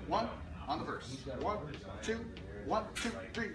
1 on the verse. 1, 2, 1, 2, 3.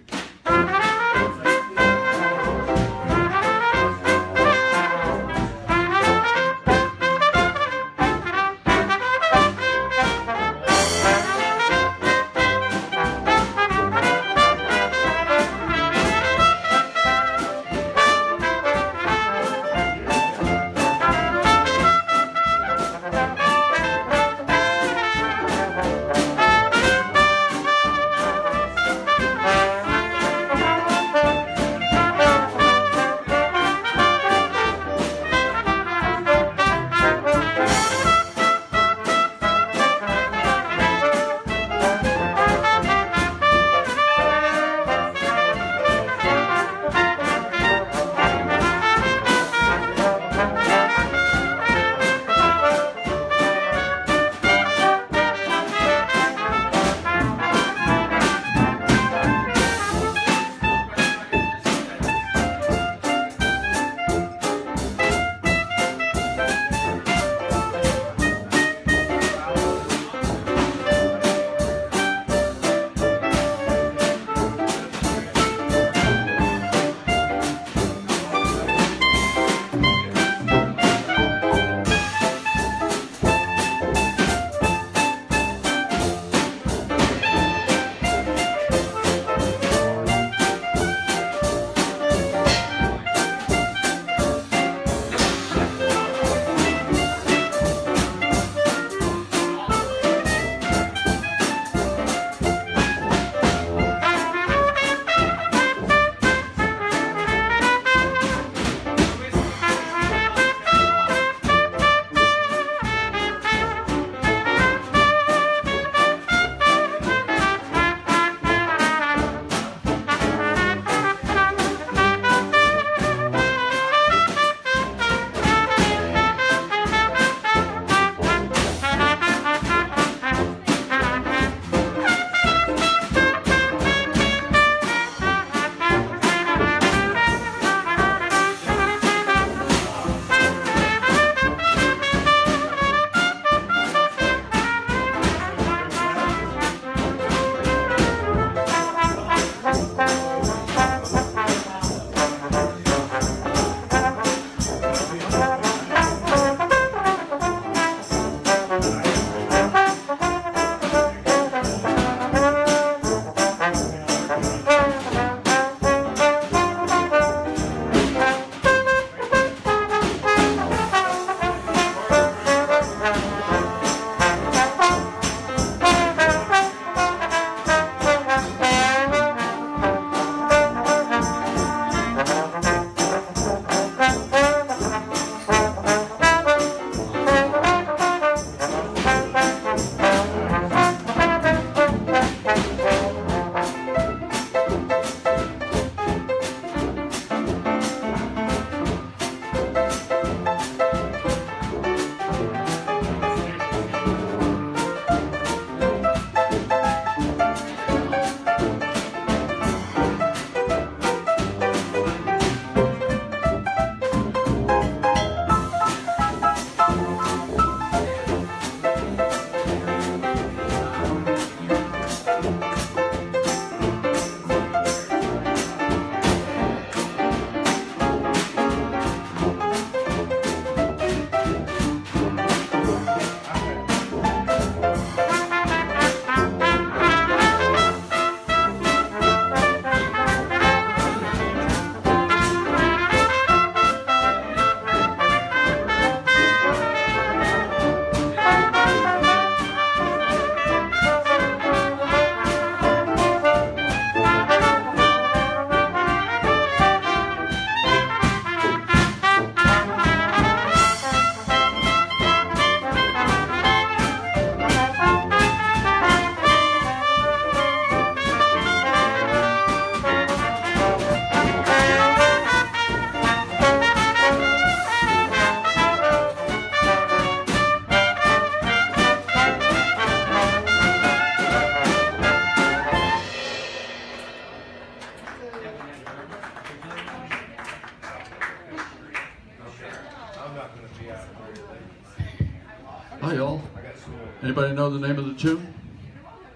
Hi, y'all. Anybody know the name of the tune?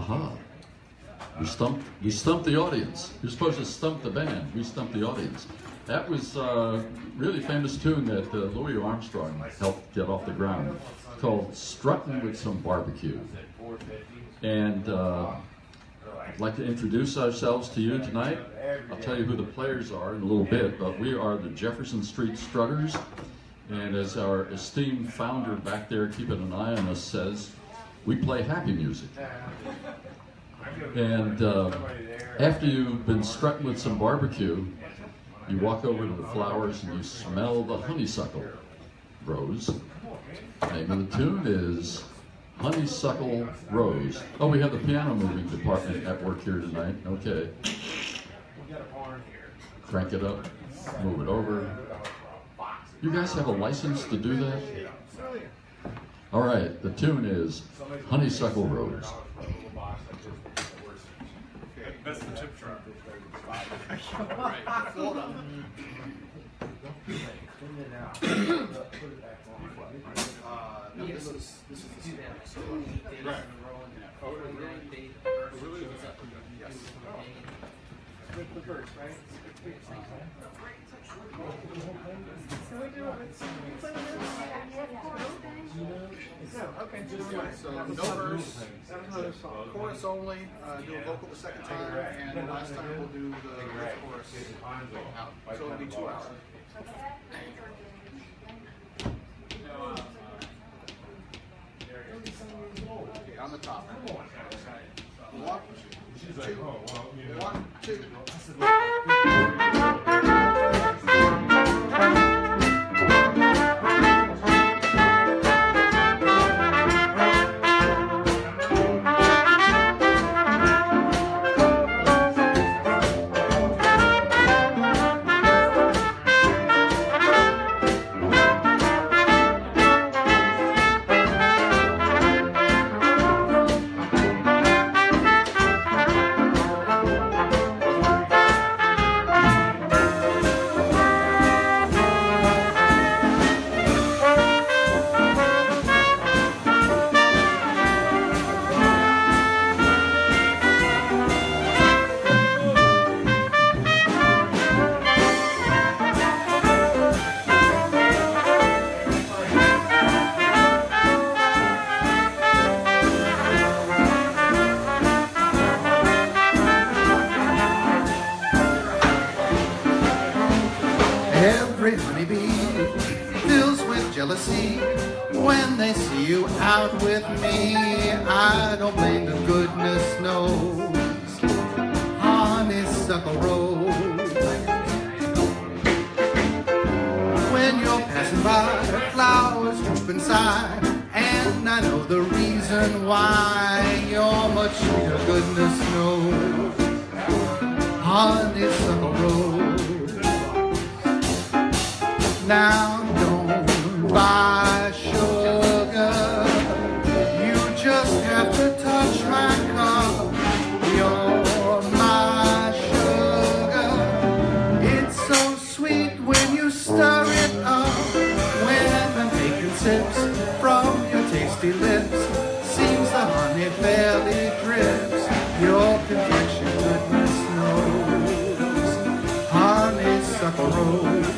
Aha. We stumped the audience. You're supposed to stump the band. We stumped the audience. That was a really famous tune that Louis Armstrong helped get off the ground, called Strutting with Some Barbecue. And I'd like to introduce ourselves to you tonight. I'll tell you who the players are in a little bit, but we are the Jefferson Street Strutters. And as our esteemed founder back there keeping an eye on us says, we play happy music. And after you've been strutting with some barbecue, you walk over to the flowers and you smell the honeysuckle rose. The name of the tune is Honeysuckle Rose. Oh, we have the piano moving department at work here tonight. Okay. Crank it up, move it over. You guys have a license to do that? All right, the tune is Honeysuckle Rose. That's the tip jar. This is the Right. Oh, really? Yes. The verse, right? So we do So no verse, chorus only, do a vocal the second time, and last time we'll do the chorus out. So it'll be 2 hours. Okay, on the top. 1, 2, 1, 2. Every honeybee fills with jealousy when they see you out with me. I don't blame them, goodness knows. Honeysuckle Rose. When you're passing by, flowers droop inside, and I know the reason why. You're much sweeter, goodness knows. Honeysuckle Rose. Now don't buy sugar, you just have to touch my cup. You're my sugar, it's so sweet when you stir it up. When I'm taking sips from your tasty lips, seems the honey fairly drips. Your complexion, goodness knows. Honeysuckle Rose.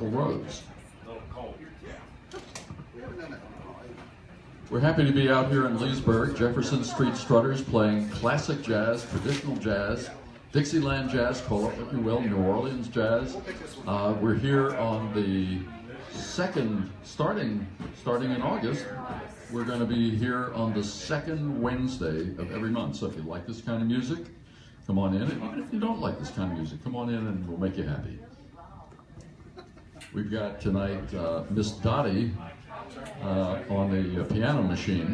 Hazel Rose. We haven't done that. We're happy to be out here in Leesburg, Jefferson Street Strutters, playing classic jazz, traditional jazz, Dixieland jazz, call it what you will, New Orleans jazz. We're here on the second, starting in August, we're going to be here on the second Wednesday of every month. So if you like this kind of music, come on in. And even if you don't like this kind of music, come on in and we'll make you happy. We've got tonight Miss Dottie on the piano machine,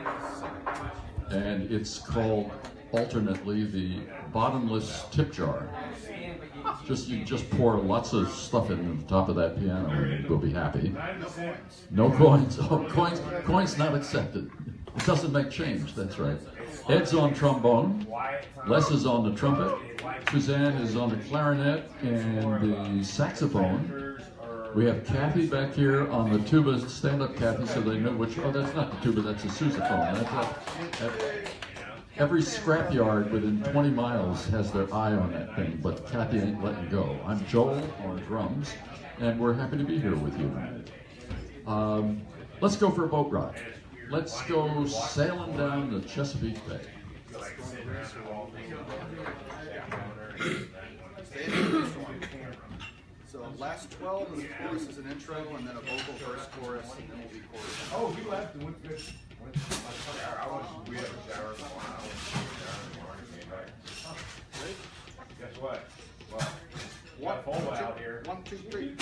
and it's called alternately the bottomless tip jar. You just pour lots of stuff in the top of that piano and we'll be happy. No coins. Oh, coins not accepted. It doesn't make change, that's right. Ed's on trombone, Les is on the trumpet, Suzanne is on the clarinet and the saxophone. We have Kathy back here on the tuba. Stand up, Kathy, so they know which. Oh, that's not the tuba, that's a sousaphone. Every scrapyard within 20 miles has their eye on that thing, but Kathy ain't letting go. I'm Joel on drums, and we're happy to be here with you. Let's go for a boat ride. Let's go sailing down the Chesapeake Bay. So last 12 of the chorus is an intro, and then a vocal verse chorus, and then we'll be chorus. Oh, you left and went good. We have a shower. Guess what? What? Full out here. 1, 2, 3.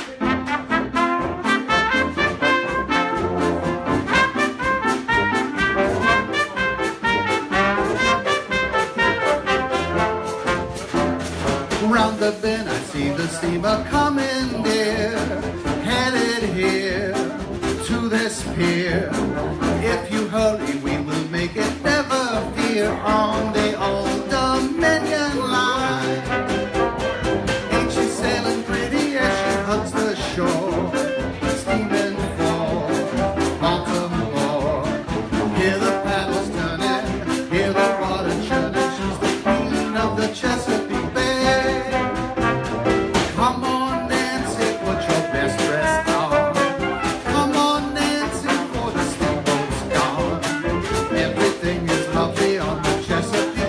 Round the bend I see the steamer coming dear, headed here to this pier. If you hurry we will make it, never fear, on the Old Dominion line. Ain't she sailing pretty as she hugs the shore, steaming for Baltimore. Hear the paddles turning, hear the water churning, she's the queen of the Chesapeake Bay. Come on, Nancy, put your best dress on. Come on, Nancy, for the steamboat's gone. Everything is lovely on the Chesapeake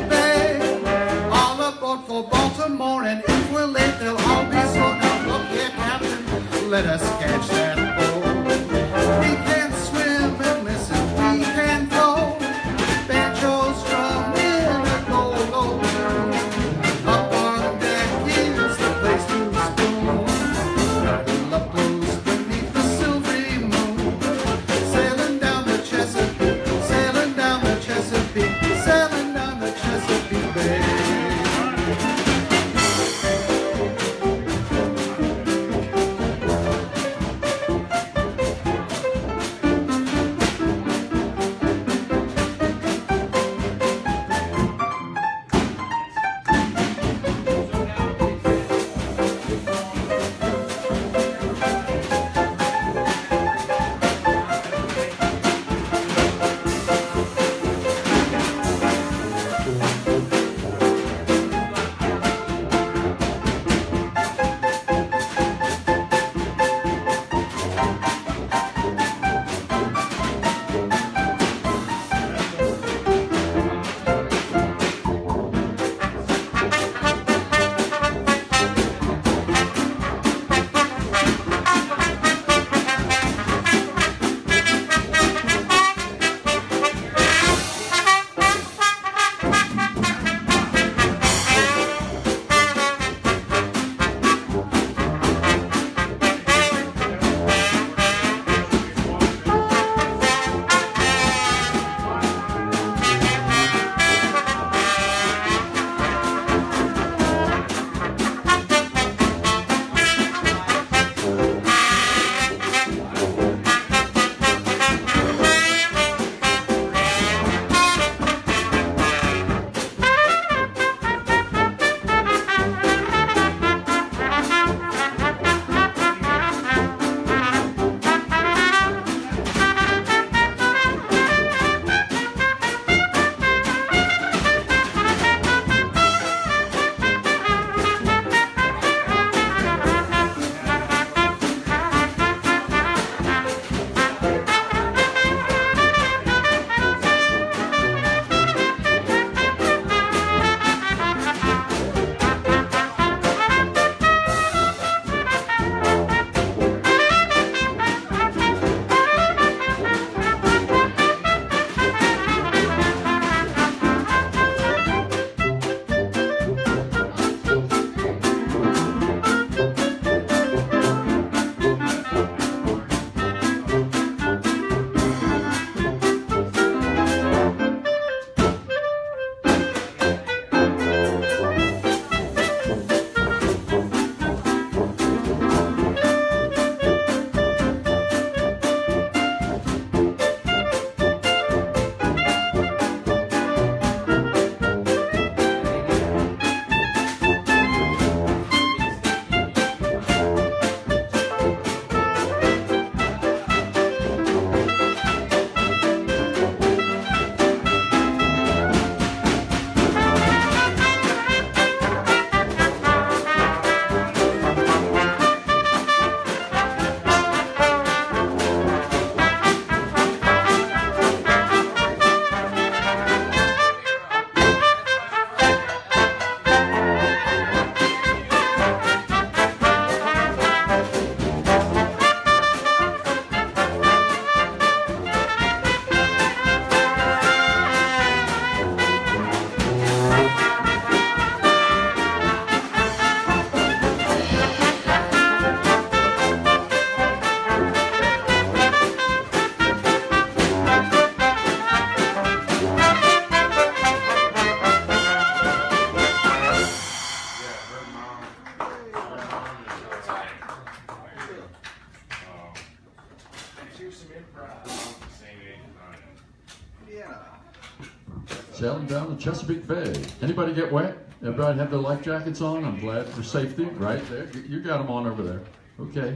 sailing down the Chesapeake Bay. Anybody get wet? Everybody have their life jackets on? I'm glad for safety. Right there. You got them on over there. Okay.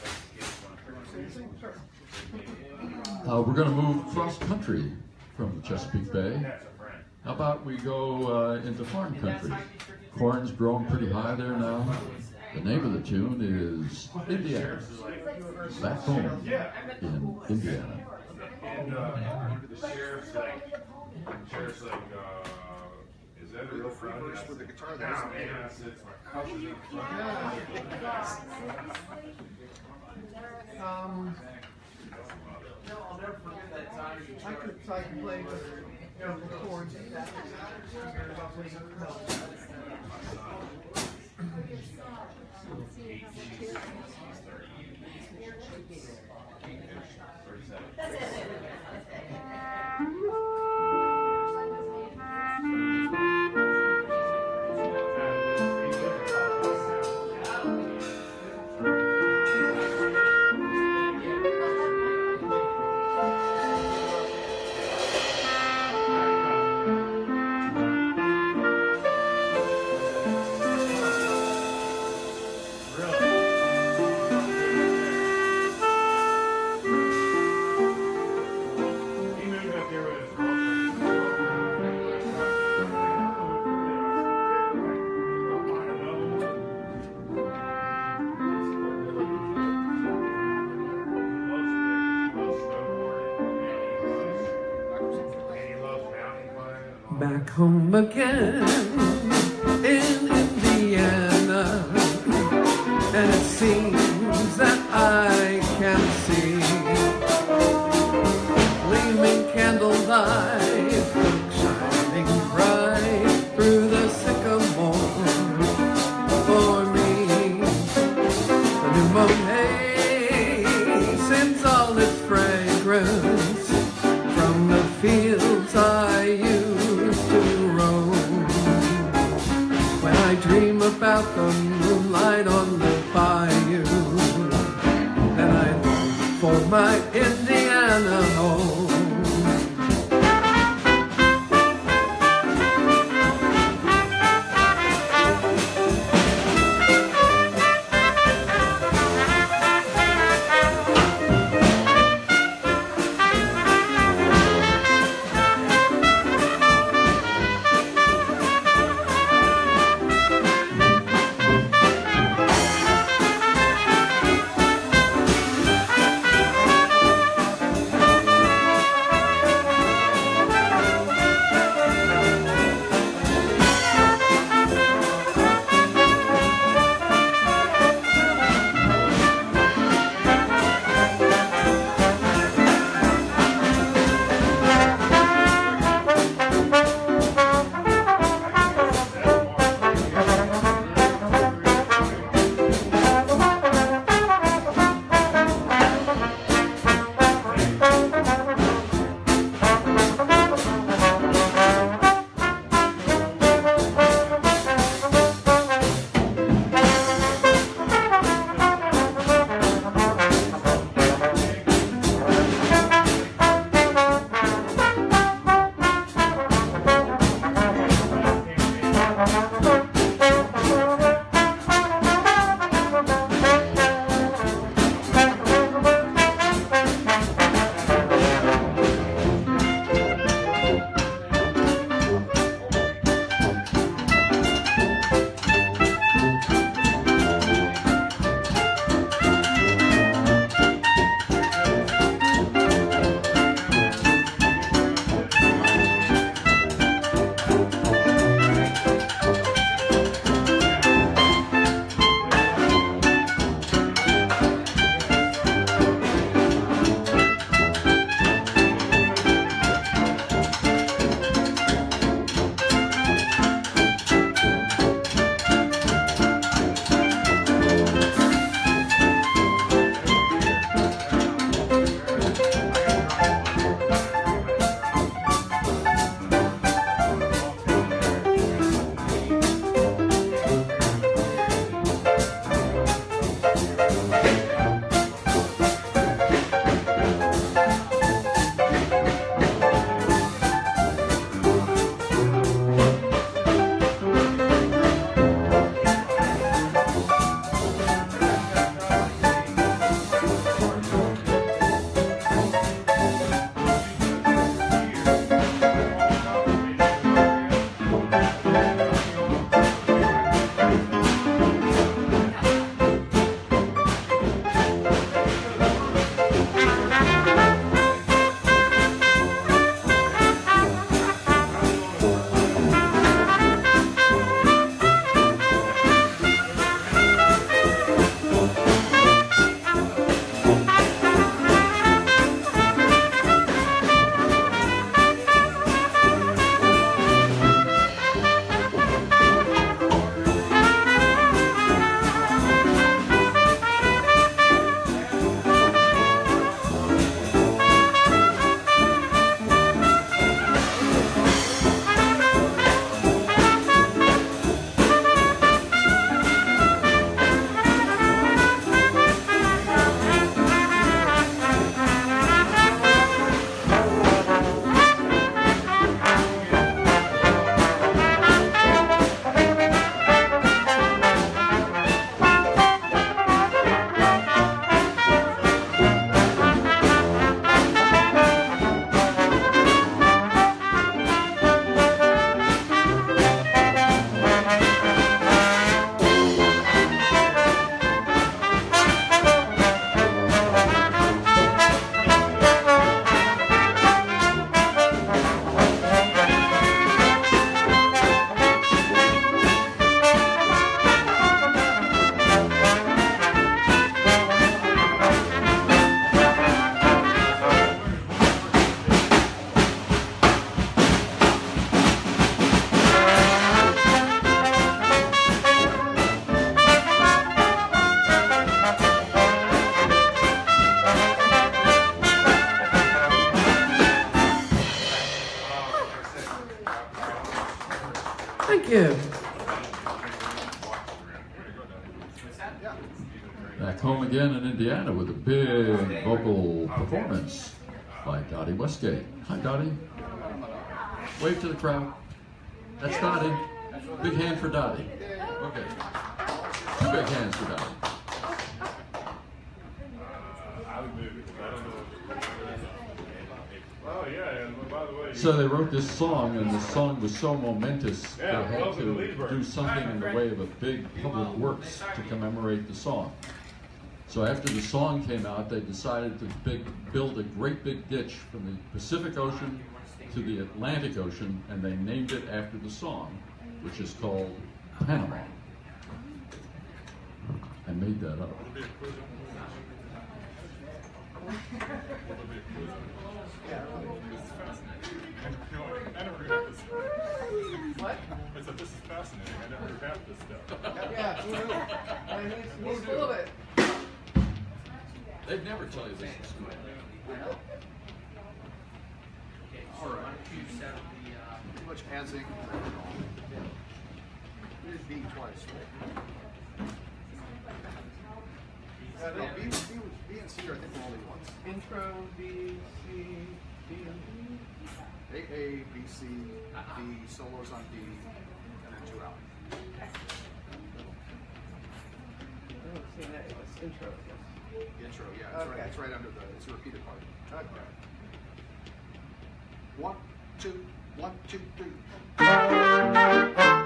We're going to move cross country from the Chesapeake Bay. How about we go into farm country? Corn's growing pretty high there now. The name of the tune is Indiana. Back home in Indiana. And the sheriff's like, is that a real Free front? verse with the guitar Nah, there. man, I said, it's my house is in front. I'll never forget that time. I could play with the chords. Back home again in Indiana, and it seems that I can see gleaming candlelight shining bright through the sycamore for me. The new moon haze sends all its fragrance from the fields I used to roam. When I dream about the moonlight on the bayou, then I long for my Indiana home. you. Back home again in Indiana with a big vocal performance by Dottie Westgate. Hi, Dottie. Wave to the crowd. That's Dottie. Big hand for Dottie. Okay. 2 big hands for Dottie. Oh yeah, and by the way. So they wrote this song, and the song was so momentous, they had to do something in the way of a big public works to commemorate the song. So after the song came out, they decided to build a great big ditch from the Pacific Ocean to the Atlantic Ocean, and they named it after the song, which is called Panama. I made that up. I never heard of this. What? I said, this is fascinating. I never heard half this stuff. Yeah, who knew? I mean, he's full of it. They'd never tell you this in school. All right. Too much adding. We did B twice, right? No, B and C are, I think, only once. Intro, B, C, D, and D. A, B, C, D, solos on D, and then 2 out. I don't see that. It's intro. The intro, yeah, it's, Okay. it's right under it's a repeated part. Okay. 1, 2, 1, 2, 3.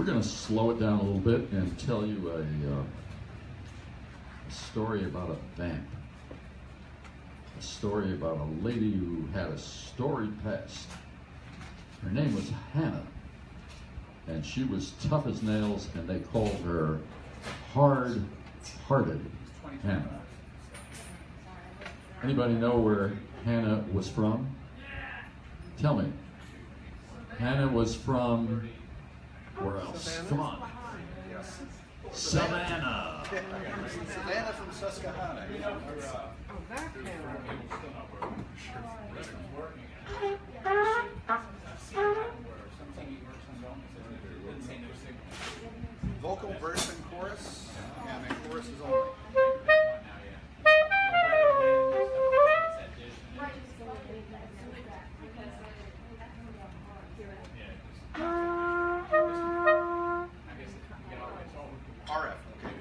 We're going to slow it down a little bit and tell you a story about a vamp. A story about a lady who had a storied past. Her name was Hannah, and she was tough as nails, and they called her hard-hearted Hannah. Anybody know where Hannah was from? Tell me. Hannah was from, where else? Come on. Savannah. Savannah from Susquehanna. Vocal, verse, and chorus, and then chorus is only. RF.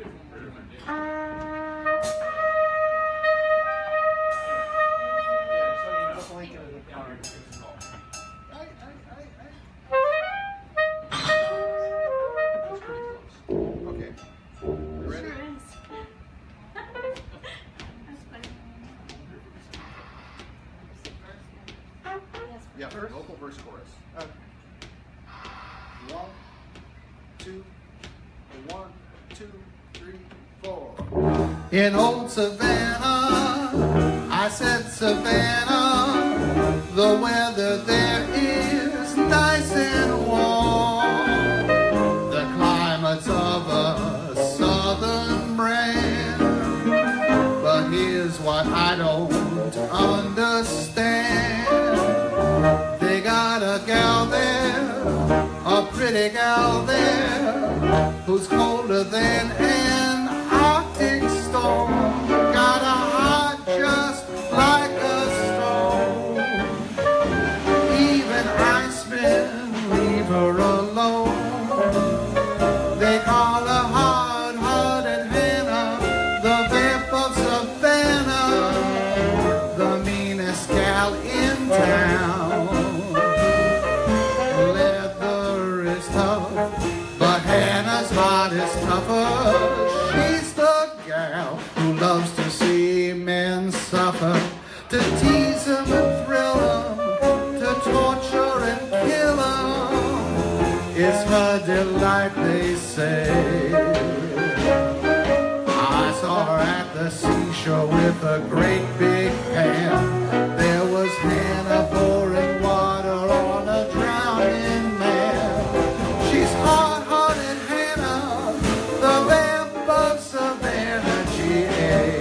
Okay. You ready? Yeah, vocal, verse, chorus. 1, 2, 1, 2, 3, 4. In old Savannah, I said Savannah, the weather there is nice and warm. The climate's of a southern brand, but here's what I don't understand. They got a gal there, a pretty gal there, who's colder than an Arctic storm. Got a heart just like a stone. Even icemen leave her alone. They call her hard-hearted Hannah, the vamp of Savannah, the meanest gal in town. Leather is tough, but Hannah's heart is tougher. She's the gal who loves to see men suffer, to tease them and thrill them, to torture and kill them. It's her delight, they say. I saw her at the seashore with a great big pan. There was Hannah pouring water on a drowning man. She's hard-hearted Hannah, the vamp of Savannah, GA.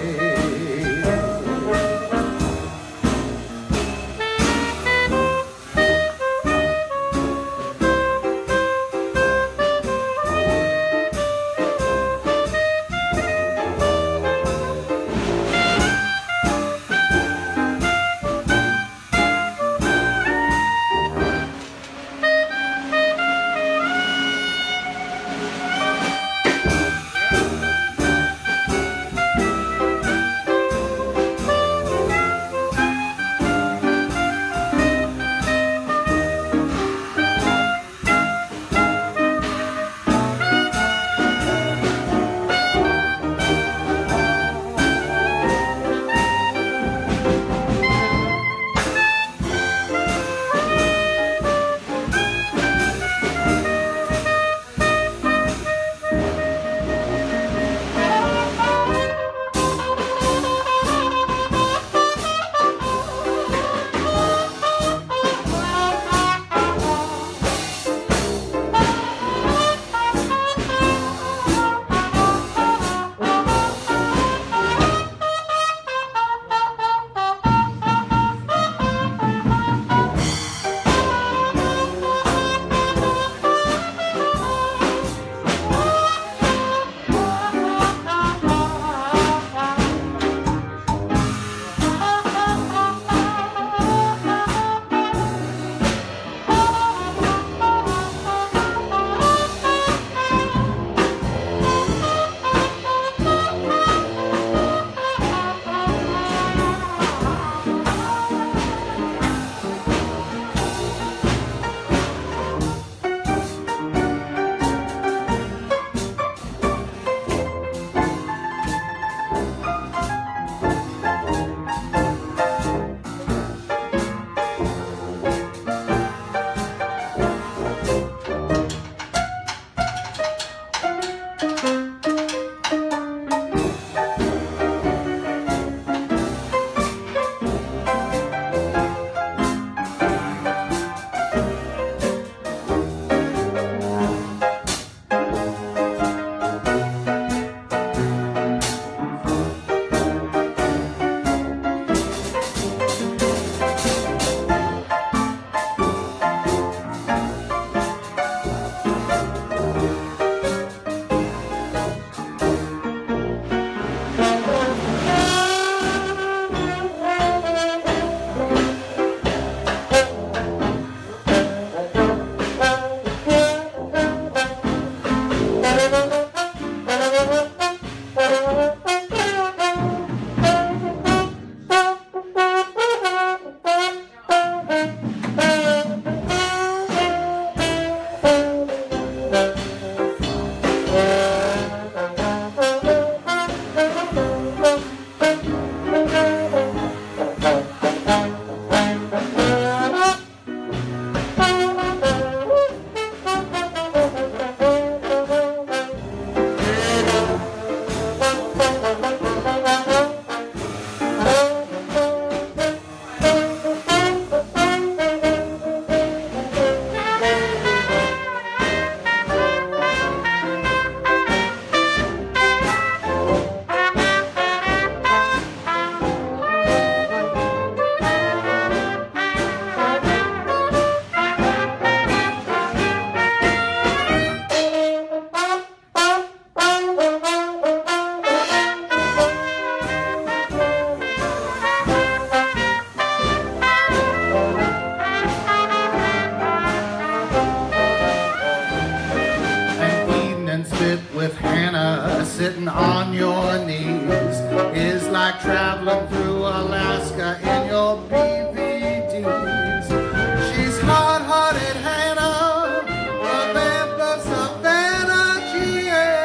like traveling through Alaska in your BVDs. She's hard-hearted Hannah, the vamp of Savannah, GA.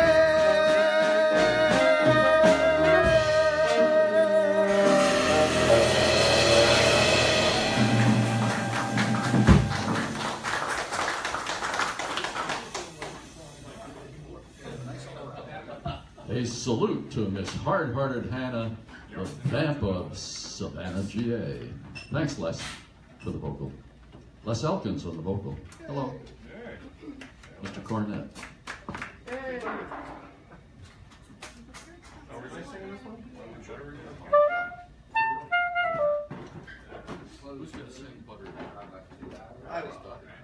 A salute to Miss Hard-Hearted Hannah, the vamp of Savannah, GA. Thanks, Les, for the vocal. Les Elkins on the vocal. Hello. Mr. Cornett. Are we singing this one? Who's going to sing Butter? I was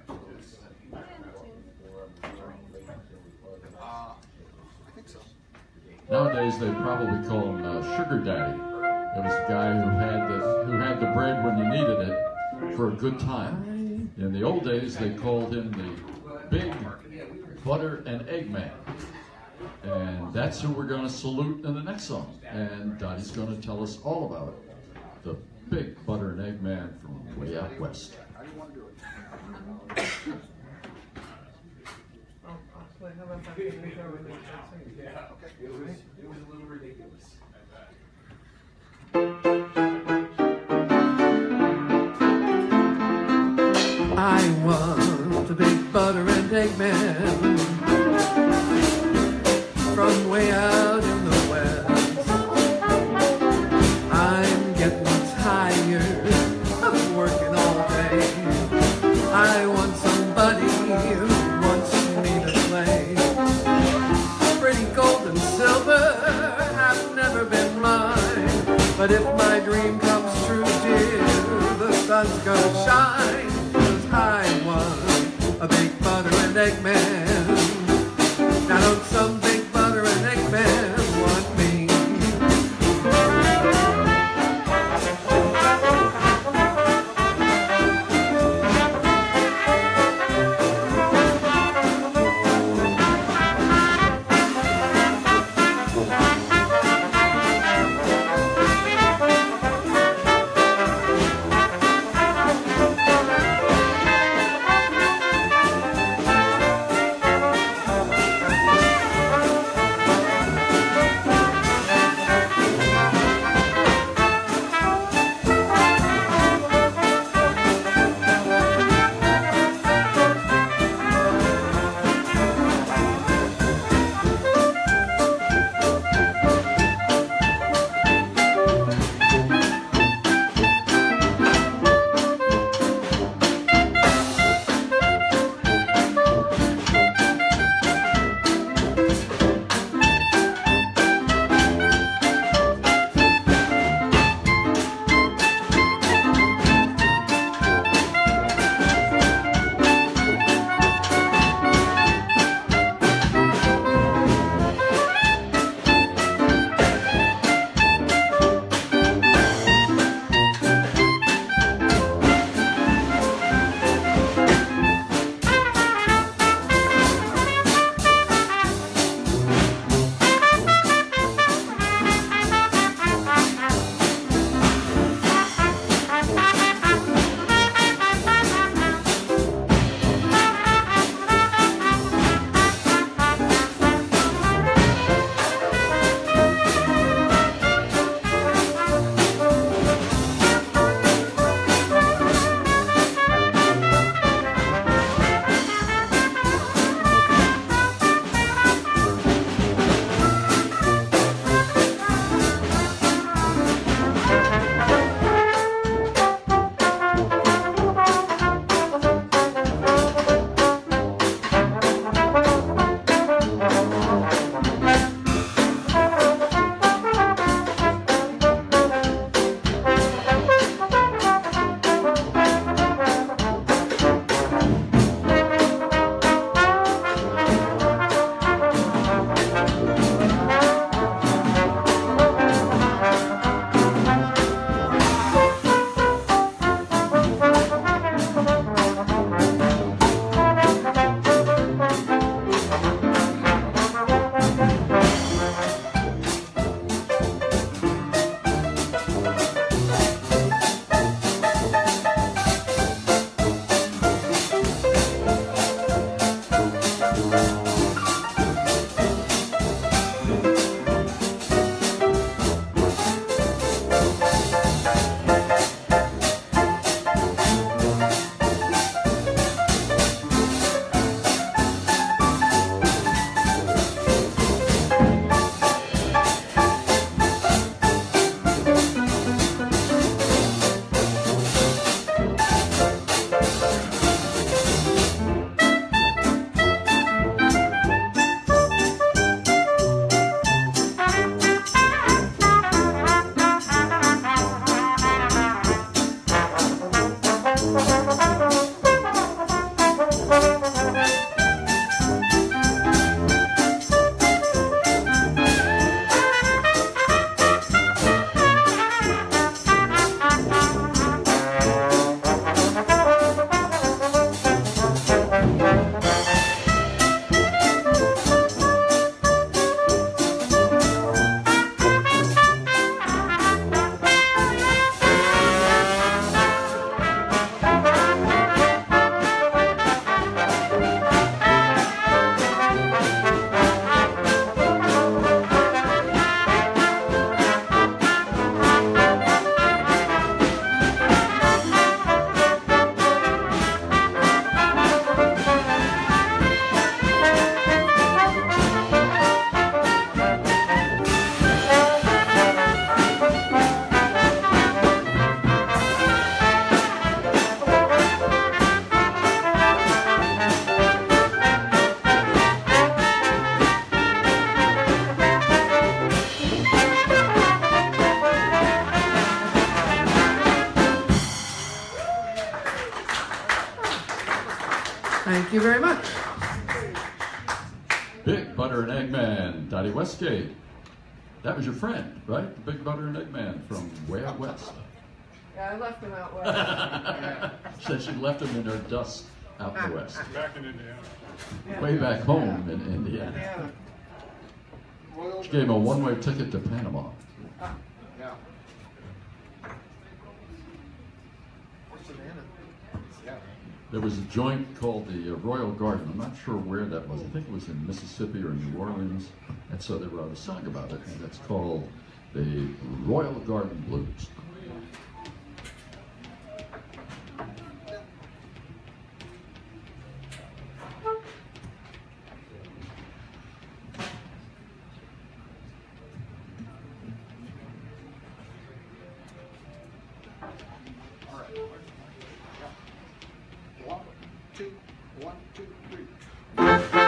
I think so. Nowadays, they probably call him Sugar Daddy. It was the guy who had the bread when you needed it for a good time. In the old days, they called him the Big Butter and Egg Man. And that's who we're going to salute in the next song. And Dottie's going to tell us all about it. The Big Butter and Egg Man from way out west. I didn't want to do it. It was a little ridiculous. I want a big butter and egg man from way out in the west. I'm getting tired of working all day. I want somebody who wants me to play. Pretty gold and silver have never been mine, but if my dream comes true, dear, the sun's gonna shine. I want a big butter and egg man. Now don't some big butter and egg man want me? Thank you very much. Big Butter and Egg Man, Dottie Westgate. That was your friend, right? The Big Butter and Egg Man from way out west. Yeah, I left him out west. Said she left him in her dust out the west. Back in Indiana. Way back home in Indiana. Indiana. Royal She gave him a one-way ticket to Panama. Yeah. What's the name? Yeah. There was a joint called the Royal Garden. I'm not sure where that was. I think it was in Mississippi or New Orleans. And so they wrote a song about it, and it's called the Royal Garden Blues. All right. Yeah. 1, 2, 3.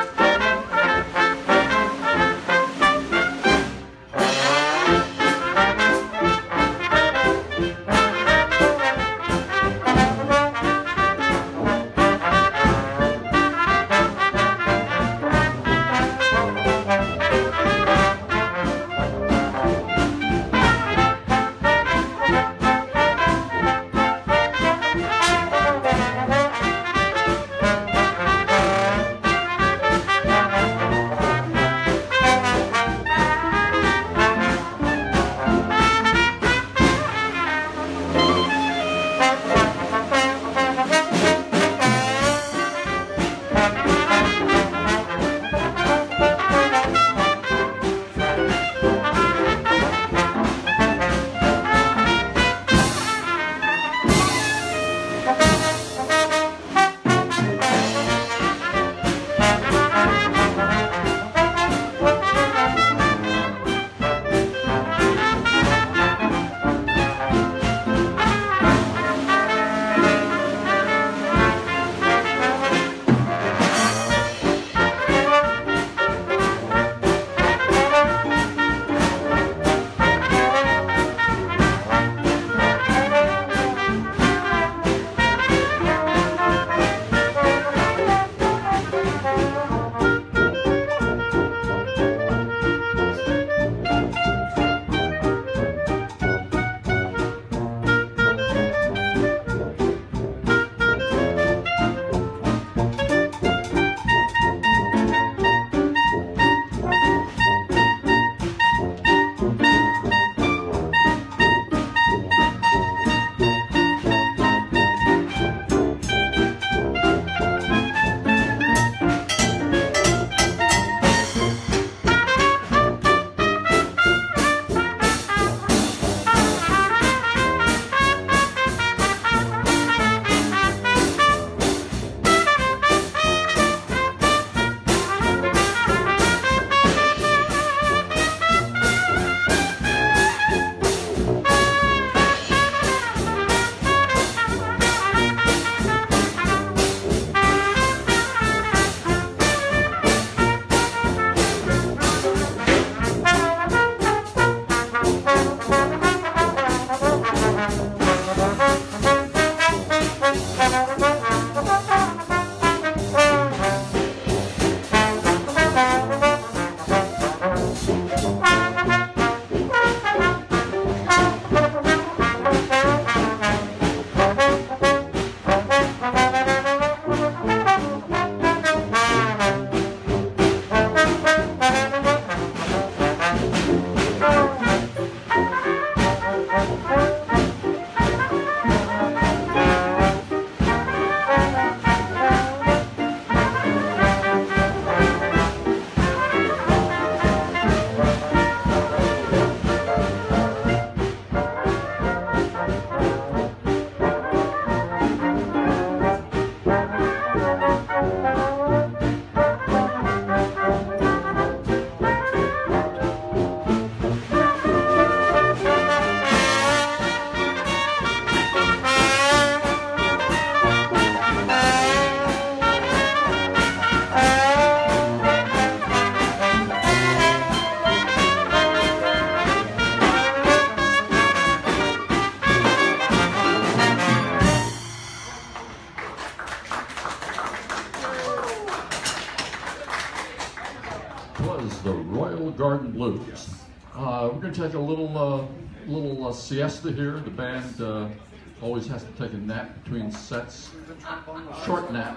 blues. We're going to take a little siesta here. The band always has to take a nap between sets. Short nap.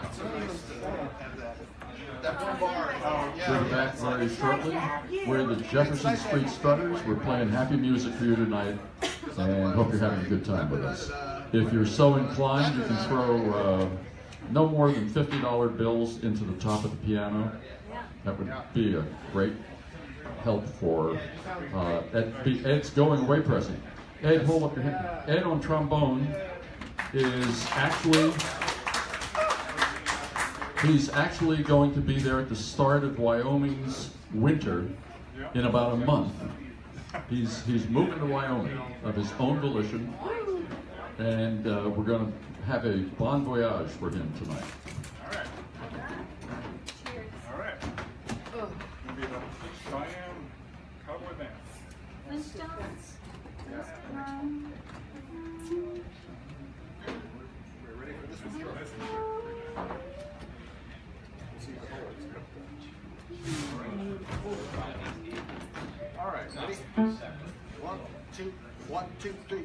We'll be back very shortly. We're the Jefferson Street Strutters. We're playing happy music for you tonight, and hope you're having a good time with us. If you're so inclined, you can throw no more than $50 bills into the top of the piano. That would be a great help for Ed's going away present. Ed, hold up your hand. Ed on trombone is he's actually going to be there at the start of Wyoming's winter in about a month. He's moving to Wyoming of his own volition, and we're going to have a bon voyage for him tonight. All right. Cheers. All right. Gonna be the Cheyenne Cowboy Band. Miss Jones. We're ready for this one. Nice and short. All right, ready? 1, 2, 1, 2, 3.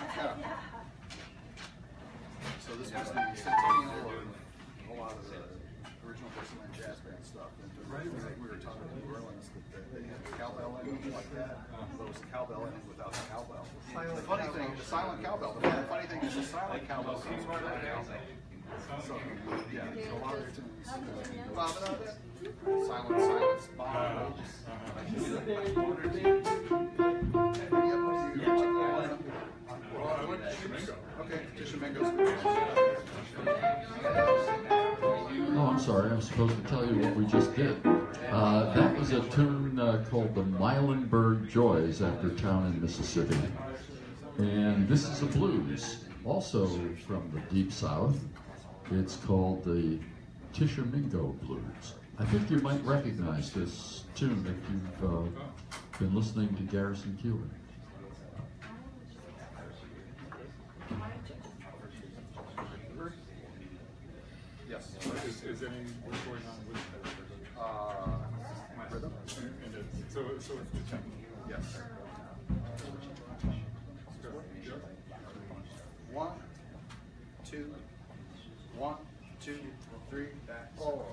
So this was the centennial of a lot of the original Dixieland jazz band stuff. And we were talking to New Orleans that they had the cowbell in it like that. But it was the cowbell in it without the cowbell. The funny thing, the silent cowbell. The funny thing is the silent cowbell comes right out. So yeah, so a lot of their tunes. Silent, silence, bomb. Okay, Tishomingo's Oh, I'm sorry. I'm supposed to tell you what we just did. That was a tune called the Milenburg Joys after a town in Mississippi. And this is a blues, also from the Deep South. It's called the Tishomingo Blues. I think you might recognize this tune if you've been listening to Garrison Keillor. Yes. Is any what's going on with My rhythm? so it's the tempo. Yes. One, two, 1, 2, 3, 4.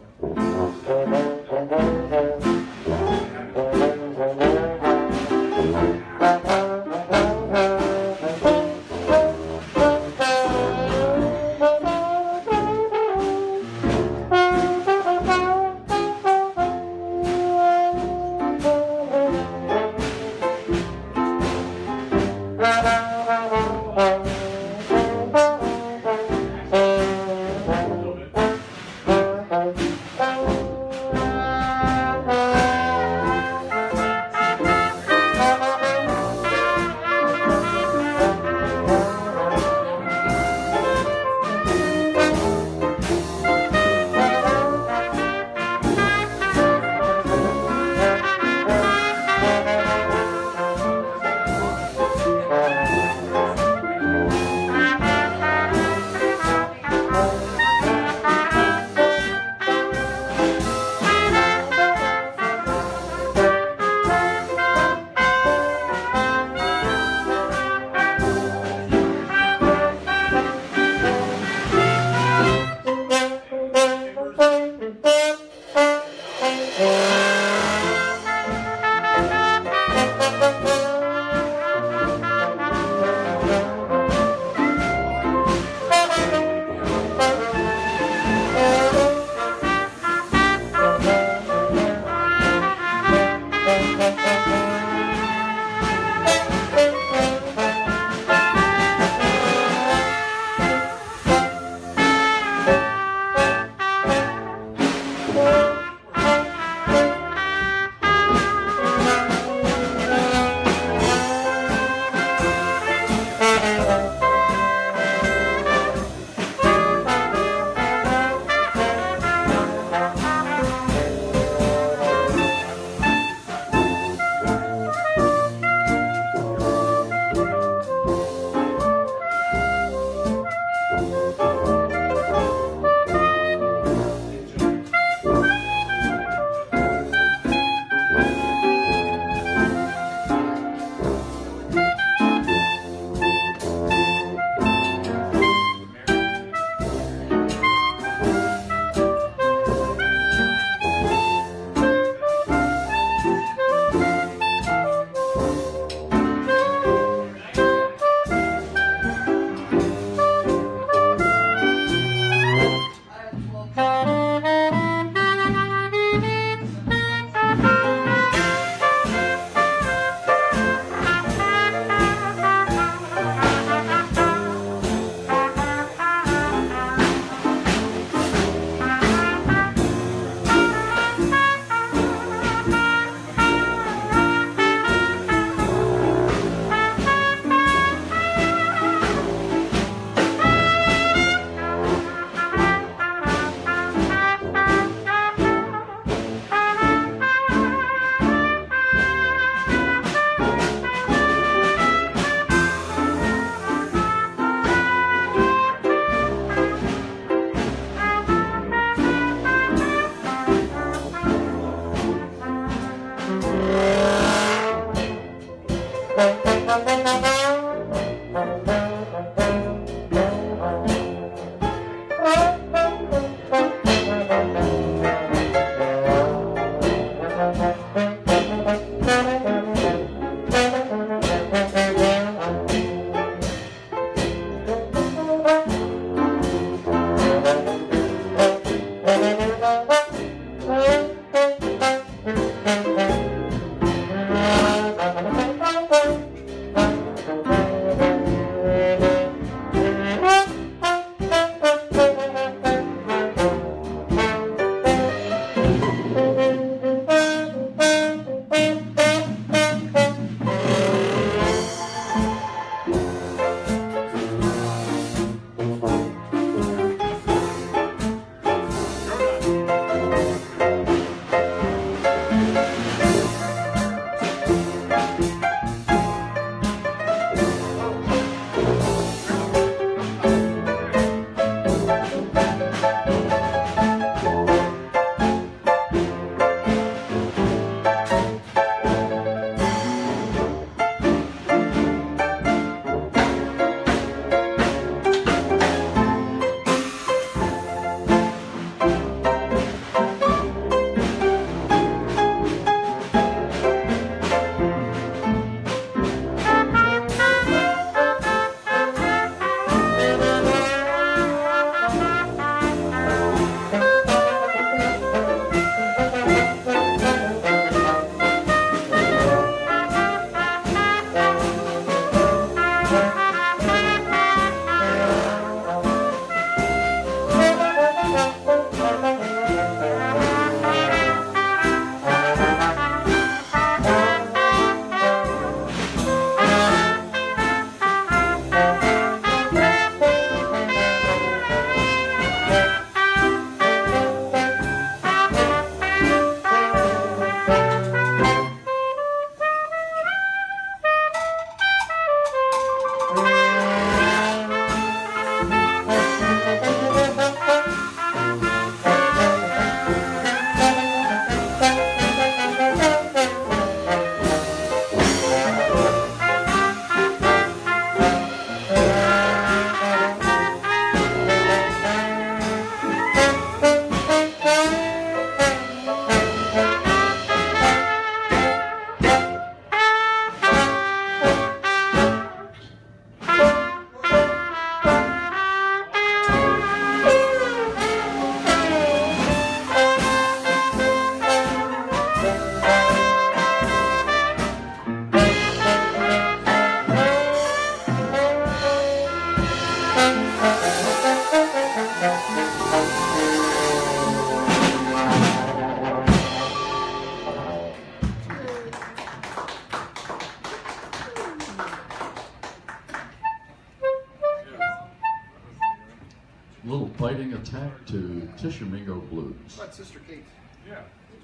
Tishomingo Blues. How about Sister Kate? Yeah.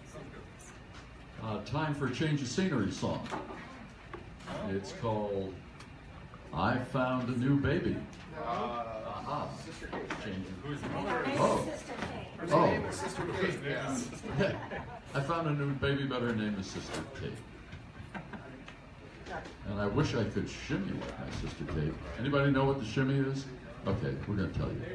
Time for a change of scenery song. It's called I Found a New Baby. Aha. Sister Kate. Changing. Who's the Her mother? name Oh. is Sister Kate. Her Oh. name is Sister Kate. Yeah. I found a new baby, but her name is Sister Kate. And I wish I could shimmy like my Sister Kate. Anybody know what the shimmy is? Okay, we're going to tell you.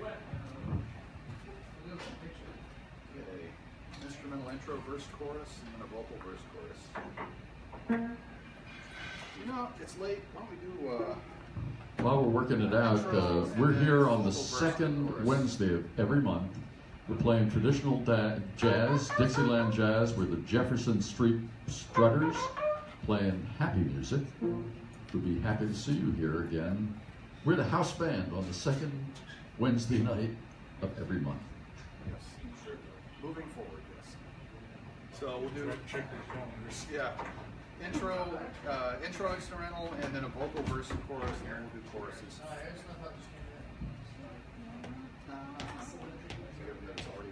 Okay. Instrumental intro, verse, chorus, and then a vocal verse, chorus. You know, it's late. Why don't we do, While we're working it out, we're here on the second Wednesday of every month. We're playing traditional jazz, Dixieland jazz. We're the Jefferson Street Strutters, playing happy music. We'd be happy to see you here again. We're the house band on the second Wednesday night of every month. yes, sure. Moving forward, yes. So we'll do, Check the calendars. yeah, intro instrumental, and then a vocal verse and chorus, and then we'll do choruses. Given that it's already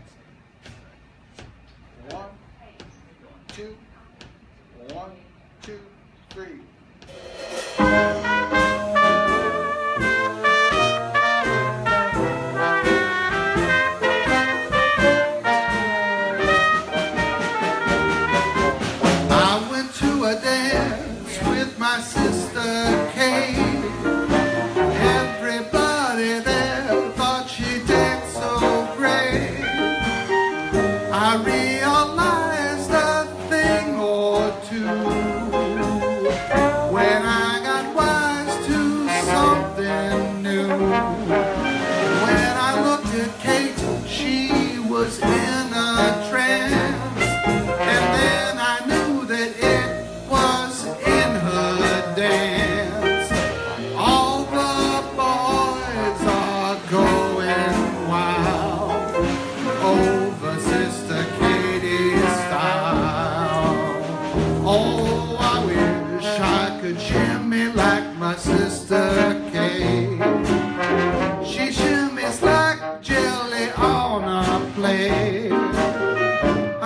9:30. 1, 2, 1, 2, 3. I went to a dance with my sister Kate. Everybody there thought she danced so great. I realized a thing or two when I got wise to something new. When I looked at Kate, she was in a trance, and then I knew that it was in her dance. All the boys are going wild over Sister Katie's style. Oh, I wish I could shimmy like my Sister Kate. She shimmies like jelly on a plate.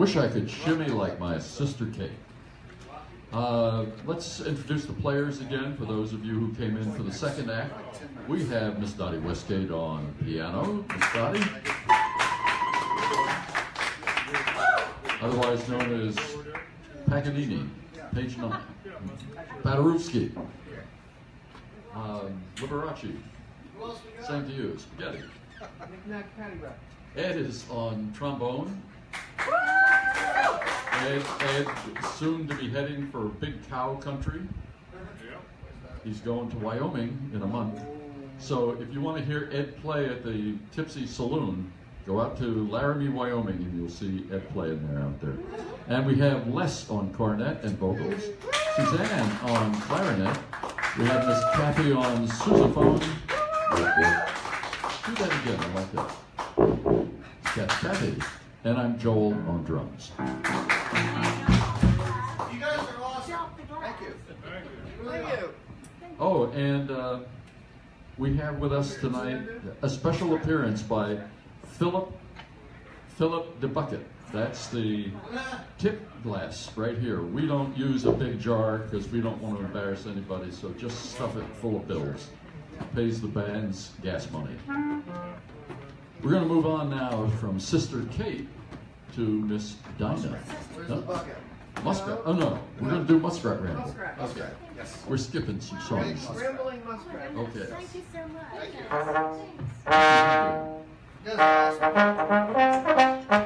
wish I could shimmy like my sister Kate. Let's introduce the players again for those of you who came in for the second act. We have Miss Dottie Westgate on piano. Miss Dottie, otherwise known as Paganini, page 9. Paderewski, Liberace, same to you, spaghetti. Ed is on trombone. Ed soon to be heading for Big Cow Country. He's going to Wyoming in a month. So if you want to hear Ed play at the Tipsy Saloon, go out to Laramie, Wyoming, and you'll see Ed play in there out there. And we have Les on cornet and vocals, Suzanne on clarinet. We have Miss Kathy on sousaphone. Do that again, I like that. Kathy. And I'm Joel on drums. You guys are awesome. Thank you. Thank you. Oh, and we have with us tonight a special appearance by Philip DeBucket. That's the tip glass right here. We don't use a big jar because we don't want to embarrass anybody, so just stuff it full of bills. Pays the band's gas money. We're going to move on now from Sister Kate to Miss Dinah. Where's the bucket? Muskrat. Oh no, we're going to do Muskrat Ramble. Muskrat. Okay, yes. We're skipping some songs. Rambling muskrat. Okay. Thank you so much. Thank you. Thanks. You guys are awesome.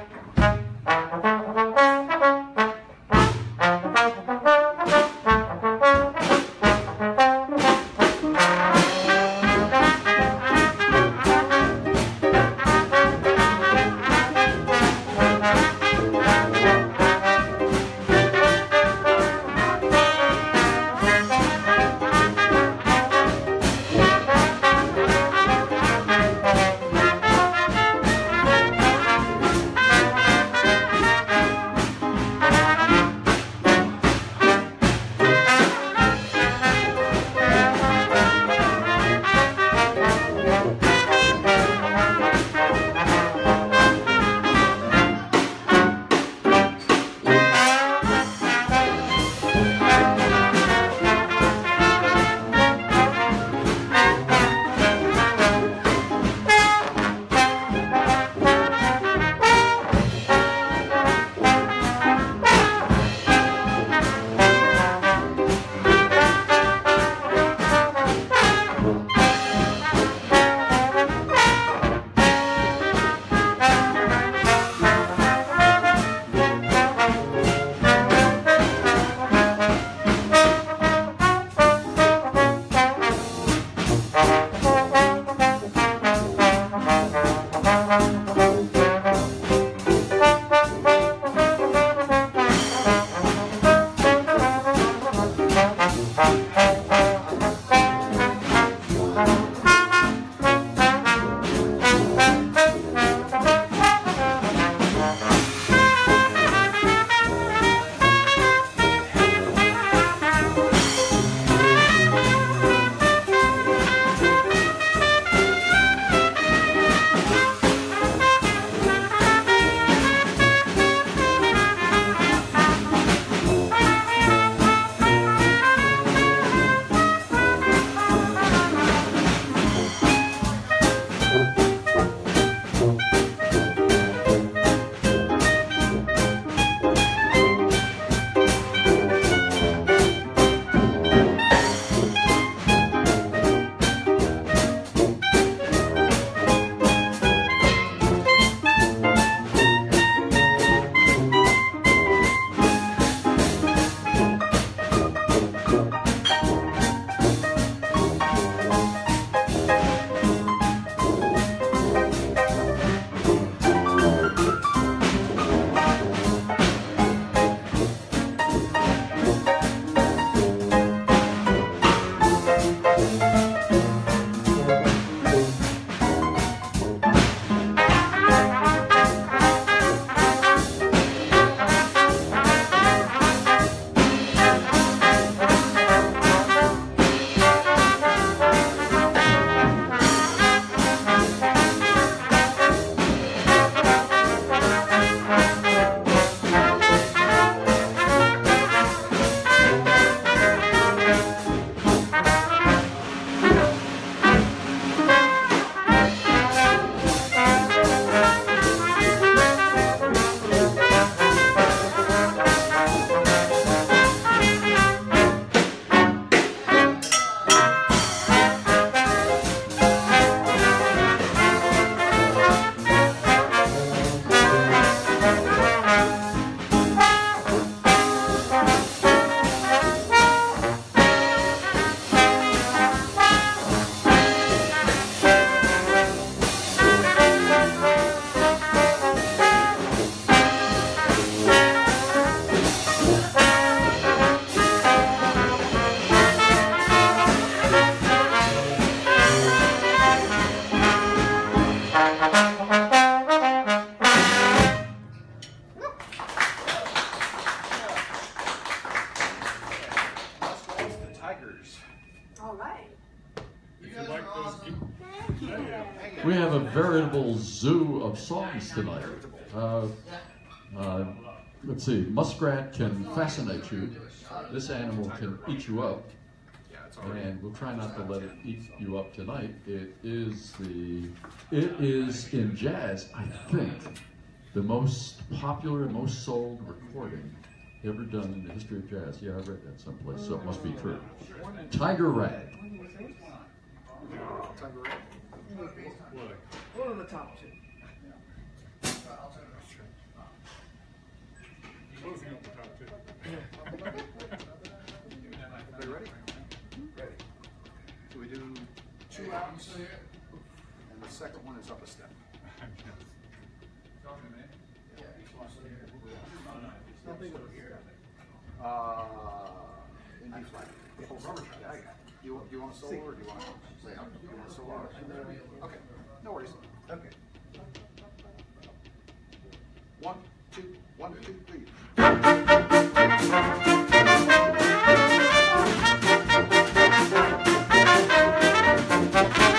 If you like those Thank you. We have a veritable zoo of songs tonight. Let's see, muskrat can fascinate you. This animal can eat you up. And we'll try not to let it eat you up tonight. It is in jazz, I think, the most popular, most sold recording ever done in the history of jazz. Yeah, I read that someplace, so it must be true. Tiger Rag. One of the top two. closing up the top two. Everybody ready? Ready. So we do 2 outs, and the second one is up a step. In D flat. You want a solo or do you want to say out? You want a solo? Okay, no worries. Okay. 1, 2, 1, 2, 3.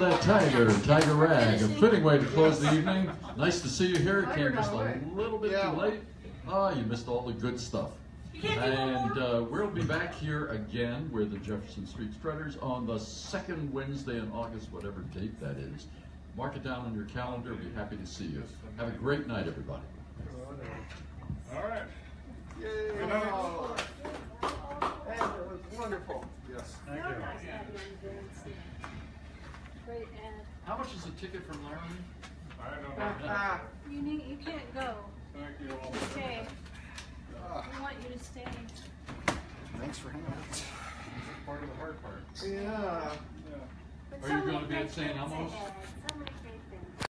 that Tiger Rag. A fitting way to close the evening. Nice to see you here. It came just a little bit too late. Ah, you missed all the good stuff. And we'll be back here again with the Jefferson Street Strutters on the second Wednesday in August, whatever date that is. Mark it down on your calendar. We'll be happy to see you. Have a great night, everybody. All right. Yay. Good night. That was wonderful. Yes. Thank So you. nice to have you in Vince. Great ad. How much is a ticket from Laramie? I don't know. You can't go. Thank you all. Stay. We want you to stay. Thanks for hanging out. This is part of the hard part. Yeah. But Are you somebody gonna be at makes St. it Elmo's? ads.